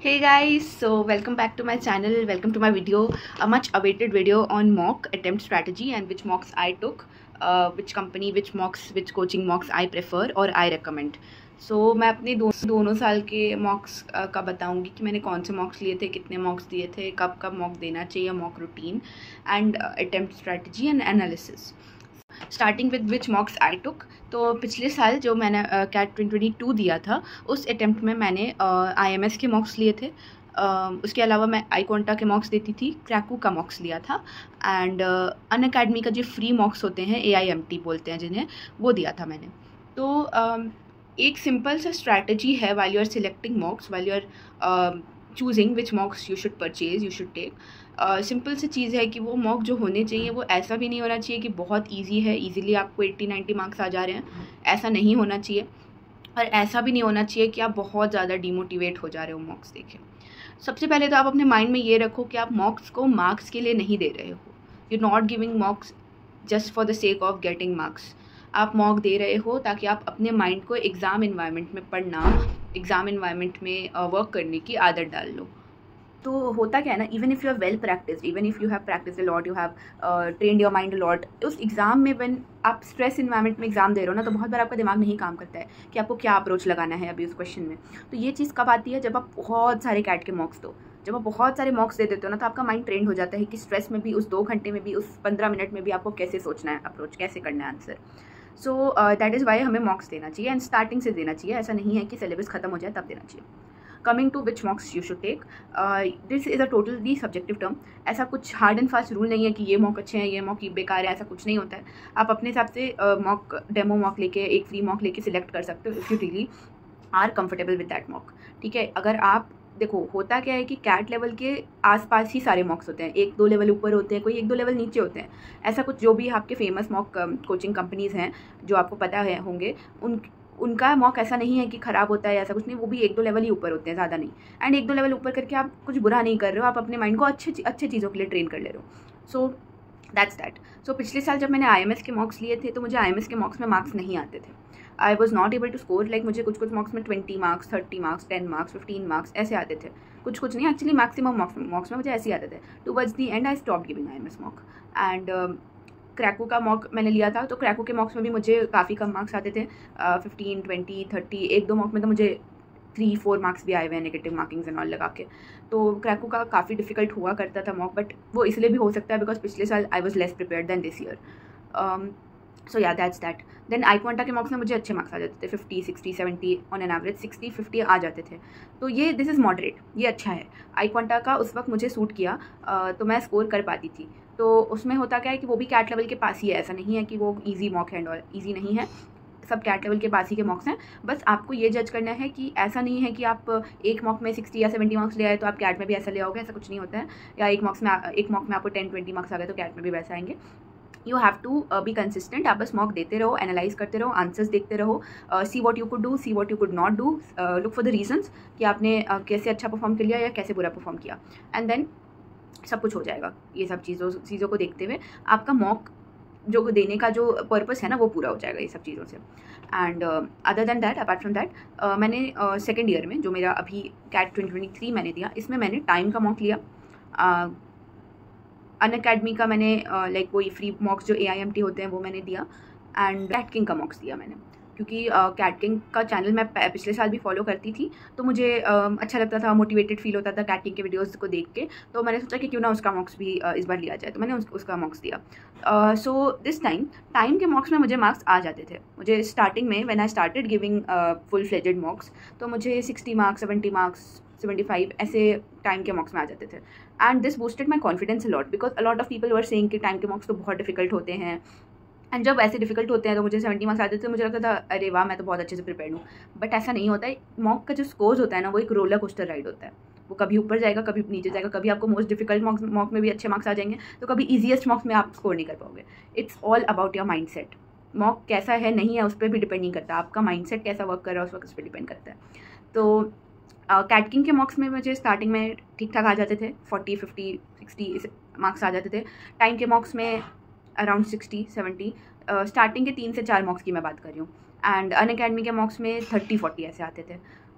Hey guys, so welcome back to my channel. Welcome to my video, a much awaited video on mock attempt strategy and which mocks I took, which company, which mocks, which coaching mocks I prefer or I recommend. So मैं अपने दोनों साल के मॉक्स का बताऊंगी कि मैंने कौन से मॉक्स लिए थे, कितने मॉक्स दिए थे, कब कब मॉक देना चाहिए, mock routine and attempt strategy and analysis. Starting with which mocks I took. तो पिछले साल जो मैंने कैट 2022 दिया था उस अटेम्प्ट में मैंने IMS के मॉक्स लिए थे. उसके अलावा मैं iQuanta के मॉक्स देती थी, क्रैकू का मॉक्स लिया था एंड अनअकैडमी का जो फ्री मॉक्स होते हैं AIMT बोलते हैं जिन्हें, वो दिया था मैंने. तो एक सिंपल सा स्ट्रैटेजी है while you are selecting mocks, while you are choosing which mocks you should purchase, you should take. Simple सी चीज़ है कि वो मॉक जो होने चाहिए वो ऐसा भी नहीं होना चाहिए कि बहुत इजी है, इजीली आपको 80-90 मार्क्स आ जा रहे हैं, ऐसा नहीं होना चाहिए. और ऐसा भी नहीं होना चाहिए कि आप बहुत ज़्यादा डिमोटिवेट हो जा रहे हो मॉक्स देखें. सबसे पहले तो आप अपने माइंड में ये रखो कि आप मॉक्स को मार्क्स के लिए नहीं दे रहे हो. You not giving mocks just for the sake of getting marks. आप मॉक दे रहे हो ताकि आप अपने माइंड को एग्ज़ाम इन्वायरमेंट में पढ़ना, एग्ज़ाम इन्वायरमेंट में वर्क करने की आदत डाल लो. तो होता क्या है ना, even if you are well practised, even if you have practice a lot, you have trained your mind a lot, उस एग्ज़ाम में व्हेन आप स्ट्रेस इन्वायरमेंट में एग्जाम दे रहे हो ना, तो बहुत बार आपका दिमाग नहीं काम करता है कि आपको क्या अप्रोच लगाना है अभी उस क्वेश्चन में. तो ये चीज़ कब आती है, जब आप बहुत सारे कैट के मॉक्स दो. जब आप बहुत सारे मॉक्स दे देते हो ना, तो आपका माइंड ट्रेंड हो जाता है कि स्ट्रेस में भी, उस 2 घंटे में भी, उस 15 मिनट में भी आपको कैसे सोचना है, अप्रोच कैसे करना है, answer. So that is why हमें मॉक्स देना चाहिए एंड स्टार्टिंग से देना चाहिए. ऐसा नहीं है कि सिलेबस खत्म हो जाए तब देना चाहिए. Coming to which mocks you should take, this is a totally subjective term. ऐसा कुछ हार्ड एंड फास्ट रूल नहीं है कि ये मॉक अच्छे हैं, ये मॉक बेकार है, ऐसा कुछ नहीं होता है. आप अपने हिसाब से मॉक, डेमो मॉक लेके, एक फ्री मॉक लेके सिलेक्ट कर सकते हो if you really are comfortable with that mock. ठीक है, अगर आप देखो, होता क्या है कि कैट लेवल के आसपास ही सारे मॉक्स होते हैं. 1-2 लेवल ऊपर होते हैं, कोई 1-2 लेवल नीचे होते हैं. ऐसा कुछ जो भी आपके फेमस मॉक कोचिंग कंपनीज़ हैं जो आपको पता है होंगे, उनका मॉक ऐसा नहीं है कि ख़राब होता है, ऐसा कुछ नहीं. वो भी 1-2 लेवल ही ऊपर होते हैं, ज़्यादा नहीं. एंड 1-2 लेवल ऊपर करके आप कुछ बुरा नहीं कर रहे हो, आप अपने माइंड को अच्छे चीज़ों के लिए ट्रेन कर ले रहे हो. सो दैट्स दैट. सो पिछले साल जब मैंने IMS के मॉक्स लिए थे तो मुझे IMS के मॉक्स में मार्क्स नहीं आते थे. I was not able to score, like मुझे कुछ मॉक्स में 20 मार्क्स, 30 मार्क्स, 10 मार्क्स, 15 मार्क्स ऐसे आते थे. कुछ नहीं, एक्चुअली मैक्सिमम मॉक्स में मुझे ऐसे ही आते थे. Towards the end I stop giving IMS mock. And Cracku का मॉक मैंने लिया था, तो क्रैकू के मॉक्स में भी मुझे काफ़ी कम मार्क्स आते थे, 15, 20, 30. 1-2 मॉक में तो मुझे 3-4 मार्क्स भी आए हुए हैं नेगेटिव मार्किंग्स एंड ऑल लगा के. तो क्रैकू का काफ़ी डिफिकल्ट हुआ करता था मॉक, बट वो इसलिए भी हो सकता है बिकॉज पिछले साल I was less prepared than this year. So yeah that's that. Then iQuanta के मॉक्स में मुझे अच्छे मार्क्स आ जाते थे, 50, 60, 70 ऑन एन एवरेज. 60, 50 आ जाते थे. तो ये दिस इज़ मॉडरेट, ये अच्छा है. iQuanta का उस वक्त मुझे सूट किया, तो मैं स्कोर कर पाती थी. तो उसमें होता क्या है कि वो भी कैट लेवल के पास ही है, ऐसा नहीं है कि वो ईजी मॉक है और ईजी नहीं है. सब कैट लेवल के पास ही के मॉक्स हैं. बस आपको ये जज करना है कि ऐसा नहीं है कि आप एक मॉक में 60 या 70 मार्क्स ले आए तो आप कैट में भी ऐसा ले आओगे, ऐसा कुछ नहीं होता है. या एक मॉक में आपको 10-20 मार्क्स आ गए तो कैट में भी वैसे आएंगे. You have to be consistent. आप बस मॉक देते रहो, एनालाइज करते रहो, आंसर्स देखते रहो, see what you could do, see what you could not do, look for the reasons कि आपने कैसे अच्छा परफॉर्म कर लिया या कैसे बुरा परफॉर्म किया. एंड देन सब कुछ हो जाएगा. ये सब चीज़ों को देखते हुए आपका मॉक जो देने का जो पर्पस है ना, वो पूरा हो जाएगा ये सब चीज़ों से. And other than that, apart from that, मैंने सेकेंड ईयर में जो मेरा अभी कैट 2023 मैंने दिया, इसमें मैंने टाइम का मॉक लिया. अनअकैडमी का मैंने लाइक वही फ्री मॉक्स जो AIMT होते हैं वो मैंने दिया. एंड कैट किंग का मॉक्स दिया मैंने, क्योंकि कैट किंग का चैनल मैं पिछले साल भी फॉलो करती थी, तो मुझे अच्छा लगता था, मोटिवेटेड फील होता था कैट किंग के वीडियोस को देख के. तो मैंने सोचा कि क्यों ना उसका मॉक्स भी इस बार लिया जाए, तो मैंने उसका मॉक्स दिया. सो दिस टाइम के मॉक्स में मुझे मार्क्स आ जाते थे. मुझे स्टार्टिंग में when I started giving full fledged mocks, तो मुझे 60 मार्क्स, 70 मार्क्स, 75 ऐसे टाइम के मॉक्स में आ जाते थे. And this boosted my confidence a lot, because a lot of people were saying कि टाइम के मॉक्स तो बहुत डिफिकल्ट होते हैं. एंड जब ऐसे डिफिकल्ट होते हैं तो मुझे 70 मार्क्स आते थे, मुझे लगता था अरे वाह, मैं तो बहुत अच्छे से प्रिपेयर हूँ. बट ऐसा नहीं होता है. मॉक का जो स्कोर्स होता है ना, वो एक रोलर कोस्टर राइड होता है. वो कभी ऊपर जाएगा, कभी नीचे जाएगा. कभी आपको मोस्ट डिफिकल्ट मॉक में भी अच्छे मार्क्स आ जाएंगे, तो कभी ईजीएस्ट मॉक्स में आप स्कोर नहीं कर पाओगे. It's all about your mindset. Mock कैसा है नहीं है उस पर भी डिपेंड नहीं करता, आपका माइंड सेट कैसा वर्क कर रहा है उस वक्त उस पर डिपेंड करता है. तो कैट किंग के मॉक्स में मुझे स्टार्टिंग में ठीक ठाक आ जाते थे, 40, 50, 60 मार्क्स आ जाते थे. टाइम के मॉक्स में अराउंड 60, 70. स्टार्टिंग के 3 से 4 मॉक्स की मैं बात कर रही हूँ. एंड अनअकैडमी के मॉक्स में 30, 40 ऐसे आते थे.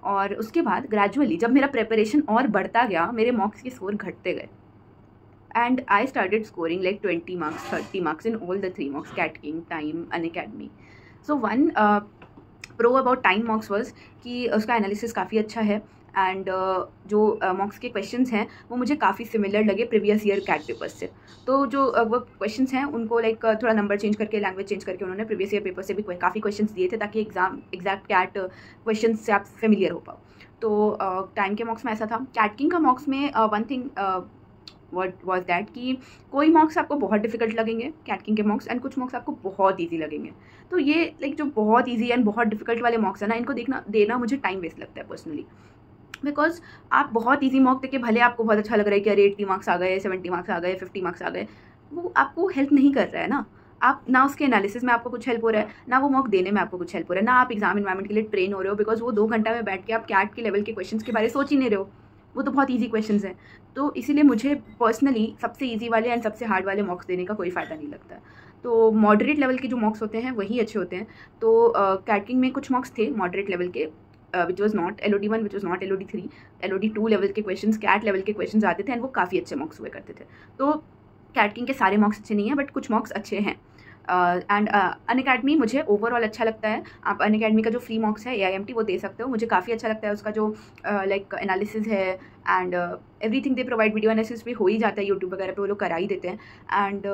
और उसके बाद ग्रेजुअली जब मेरा प्रिपरेशन और बढ़ता गया, मेरे मॉक्स के स्कोर घटते गए and I started scoring like 20 marks, 30 marks in all the 3 mocks, Cat King, Time, Unacademy. So one pro about Time mocks was कि उसका एनालिसिस काफ़ी अच्छा है एंड जो मॉक्स के क्वेश्चंस हैं वो मुझे काफ़ी सिमिलर लगे प्रीवियस ईयर कैट पेपर्स से। तो जो वो क्वेश्चंस हैं उनको लाइक थोड़ा नंबर चेंज करके, लैंग्वेज चेंज करके उन्होंने प्रीवियस ईयर पेपर से भी काफ़ी क्वेश्चंस दिए थे ताकि एग्जैक्ट कैट क्वेश्चन से आप फेमिलियर हो पाओ। तो टाइम के मॉक्स में ऐसा था। कैट किंग का मॉक्स में one thing what was that कि कोई मॉक्स आपको बहुत डिफिकल्ट लगेंगे कैट किंग के मॉक्स, एंड कुछ मॉक्स आपको बहुत इजी लगेंगे। तो ये लाइक जो बहुत इजी एंड बहुत डिफिकल्ट वाले मॉक्स है ना, इनको देना मुझे टाइम वेस्ट लगता है पर्सनली, बिकॉज आप बहुत ईजी मॉक देके भले आपको बहुत अच्छा लग रहा है कि अरे 80 मार्क्स आ गए, 70 मार्क्स आ गए, 50 मार्क्स आ गए, वो आपको हेल्प नहीं कर रहा है ना। आप ना उसके एनालिसिस में आपको कुछ हेल्प हो रहा है, ना वो मॉक देने में आपको कुछ हेल्प हो रहा है, ना आप एग्जाम इन्वायरमेंट के लिए ट्रेन हो रहे हो, बिकॉज वो 2 घंटा में बैठ के आप कैट के लेवल के क्वेश्चन के बारे में सोच ही नहीं रहे हो, वो तो बहुत ईजी क्वेश्चन हैं। तो इसीलिए मुझे पर्सनली सबसे ईजी वाले एंड सबसे हार्ड वाले मॉक्स देने का कोई फ़ायदा नहीं लगता। तो मॉडरेट लेवल के जो मॉक्स होते हैं वही अच्छे होते हैं। तो कैट किंग में कुछ मॉक्स थे मॉडरेट लेवल के, which was not LOD1, which was not LOD3, LOD2 level के क्वेश्चंस, कैट लेवल के क्वेश्चंस आते थे एंड वो काफ़ी अच्छे मॉक्स हुए करते थे। तो कैट किंग के सारे मॉक्स अच्छे नहीं हैं, बट कुछ मॉक्स अच्छे हैं। एंड अनअकैडमी मुझे ओवरऑल अच्छा लगता है। आप अनअकैडमी का जो फ्री मॉक्स है AIMT वो दे सकते हो, मुझे काफ़ी अच्छा लगता है उसका जो लाइक एनालिसिस है and everything they provide. Video analysis भी हो ही जाता है यूट्यूब वगैरह पे, वो लोग करा ही देते हैं। एंड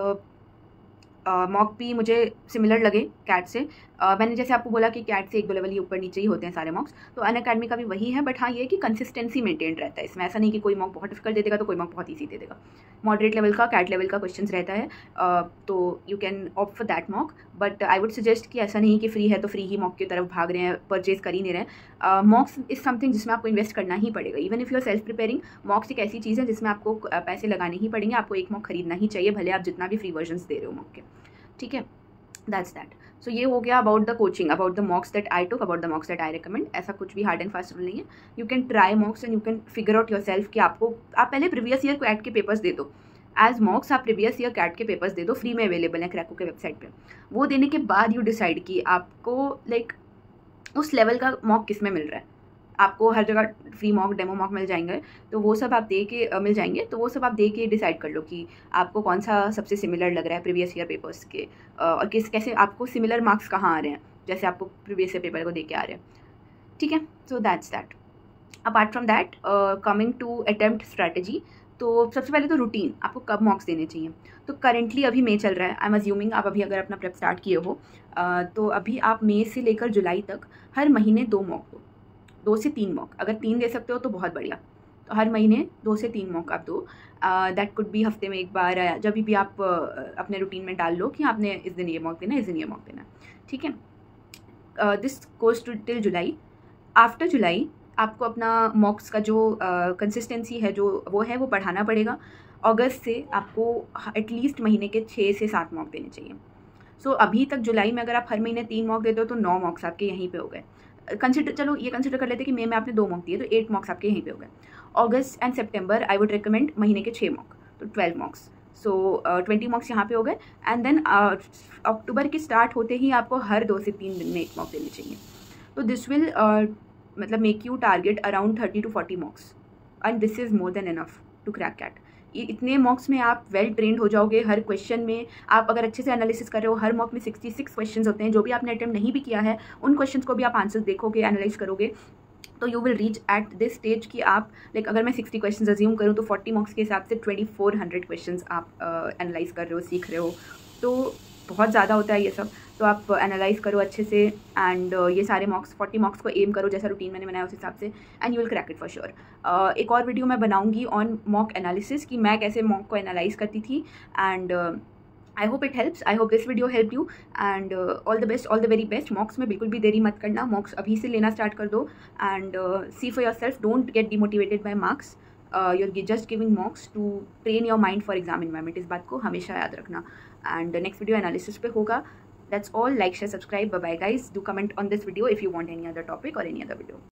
मॉक भी मुझे सिमिलर लगे कैट से। मैंने जैसे आपको बोला कि कैट से 1-2 लेवल ही ऊपर नीचे ही होते हैं सारे मॉक्स, तो अनअकैडमी का भी वही है। बट हाँ, ये है कि कंसिस्टेंसी मेंटेन रहता है इसमें, ऐसा नहीं कि कोई मॉक बहुत डिफिकल्ट दे देगा तो कोई मॉक बहुत ईजी दे देगा। मॉडरेट लेवल का, कैट लेवल का क्वेश्चन रहता है, तो you can opt for that mock. But I would suggest कि ऐसा नहीं कि फ्री है तो फ्री ही मॉक की तरफ भाग रहे हैं, परचेज कर ही नहीं रहे। मॉक्स इज समथिंग जिसमें आपको इन्वेस्ट करना ही पड़ेगा। Even if you are self preparing, mocks एक ऐसी चीज़ है जिसमें आपको पैसे लगाने ही पड़ेंगे, आपको एक मॉक खरीदना ही चाहिए, भले आप जितना भी फ्री वर्जन्स दे रहे हो मॉक के। ठीक है, दैट्स दैट। सो ये हो गया about the coaching, about the mocks that I took, about the mocks that I recommend. ऐसा कुछ भी हार्ड एंड फास्ट रूल नहीं है। You can try mocks and you can figure out yourself कि आप पहले प्रीवियस ईयर कैट के papers दे दो। एज मॉक्स आप प्रीवियस ईयर कैट के पेपर्स दे दो, फ्री में अवेलेबल है क्रैको के वेबसाइट पे। वो देने के बाद यू डिसाइड कि आपको लाइक उस लेवल का मॉक किस में मिल रहा है। आपको हर जगह फ्री मॉक, डेमो मॉक मिल जाएंगे, तो वो सब आप दे के मिल जाएंगे, तो वो सब आप दे के डिसाइड कर लो कि आपको कौन सा सबसे सिमिलर लग रहा है प्रीवियस ईयर पेपर्स के, और कैसे आपको सिमिलर मार्क्स कहाँ आ रहे हैं, जैसे आपको प्रीवियस ईयर पेपर को दे के आ रहे हैं। ठीक है, so that's that. Apart from that, coming to attempt strategy, तो सबसे पहले तो रूटीन, आपको कब मॉक्स देने चाहिए। तो करेंटली अभी मई चल रहा है, आई एम अज्यूमिंग आप अभी अगर अपना प्रेप स्टार्ट किए हो, तो अभी आप मई से लेकर जुलाई तक हर महीने 2 मॉक दो, 2 से 3 मॉक। अगर 3 दे सकते हो तो बहुत बढ़िया, तो हर महीने 2 से 3 मॉक आप दो। दैट कुड बी हफ्ते में एक बार, जब भी आप अपने रूटीन में डाल लो कि आपने इस दिन ये मॉक देना, इस दिन ये मॉक देना। ठीक है, this goes to till July. After July आपको अपना मॉक्स का जो कंसिस्टेंसी है, जो वो है, वो बढ़ाना पड़ेगा। अगस्त से आपको एटलीस्ट महीने के 6 से 7 मॉक देने चाहिए। सो अभी तक जुलाई में अगर आप हर महीने 3 मॉक देते हो तो 9 मॉक्स आपके यहीं पे हो गए। चलो ये कंसिडर कर लेते हैं कि मई में आपने 2 मॉक दिए, तो 8 मॉक्स आपके यहीं पे हो गए। August and September I would recommend महीने के 6 मॉक, तो 12 मॉक्स। सो 20 मॉक्स यहाँ पे हो गए। एंड देन अक्टूबर के स्टार्ट होते ही आपको हर 2 से 3 दिन में 1 मॉक देनी चाहिए। तो दिस विल मतलब make you target around 30 to 40 mocks, and this is more than enough to crack CAT. इतने मॉक्स में आप वेल ट्रेंड हो जाओगे। हर क्वेश्चन में आप अगर अच्छे से एनालिसिस कर रहे हो, हर मॉक में 66 क्वेश्चंस होते हैं, जो भी आपने अटेम्प्ट नहीं भी किया है उन क्वेश्चंस को भी आप आंसर्स देखोगे, एनालाइज करोगे, तो you will reach at this stage कि आप लाइक अगर मैं 60 क्वेश्चन अज्यूम करूँ तो 40 मॉक्स के हिसाब से 2400 क्वेश्चन आप एनालाइज कर रहे हो, सीख रहे हो, तो बहुत ज़्यादा होता है ये सब। तो आप एनालाइज करो अच्छे से, एंड ये सारे मॉक्स 40 मॉक्स को एम करो, जैसा रूटीन मैंने बनाया उस हिसाब से, and you will crack it for sure. एक और वीडियो मैं बनाऊंगी ऑन मॉक एनालिसिस कि मैं कैसे मॉक को एनालाइज करती थी, and I hope it helps. I hope this video help you, and all the best, all the very best. Mocks में बिल्कुल भी देरी मत करना, मॉक्स अभी से लेना स्टार्ट कर दो, and see for yourself, don't get demotivated by marks. you're just giving mocks to train your mind for exam environment, इस बात को हमेशा याद रखना। एंड नेक्स्ट वीडियो एनालिसिस पे होगा। That's all. Like, share, subscribe. Bye bye guys. Do comment on this video if you want any other topic or any other video.